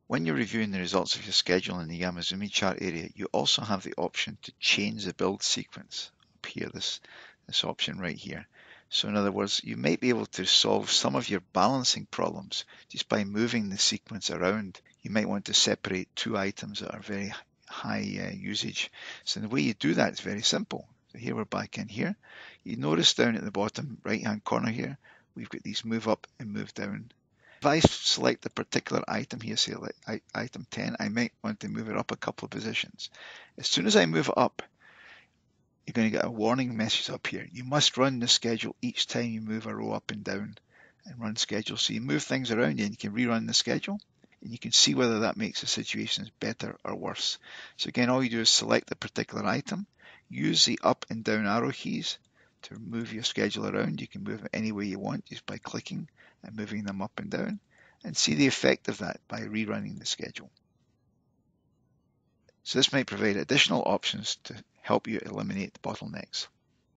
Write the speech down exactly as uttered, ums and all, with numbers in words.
When you're reviewing the results of your schedule in the Yamazumi chart area, you also have the option to change the build sequence up here, this, this option right here. So in other words, you might be able to solve some of your balancing problems just by moving the sequence around. You might want to separate two items that are very high uh, usage. So the way you do that is very simple. So here we're back in here. You notice down at the bottom right hand corner here, we've got these move up and move down. If I select a particular item here, say like item ten, I might want to move it up a couple of positions. As soon as I move up, you're going to get a warning message up here. You must run the schedule each time you move a row up and down and run schedule. So you move things around and you can rerun the schedule and you can see whether that makes the situations better or worse. So again, all you do is select the particular item, use the up and down arrow keys to move your schedule around. You can move it any way you want just by clicking and moving them up and down, and see the effect of that by rerunning the schedule. So this might provide additional options to help you eliminate the bottlenecks.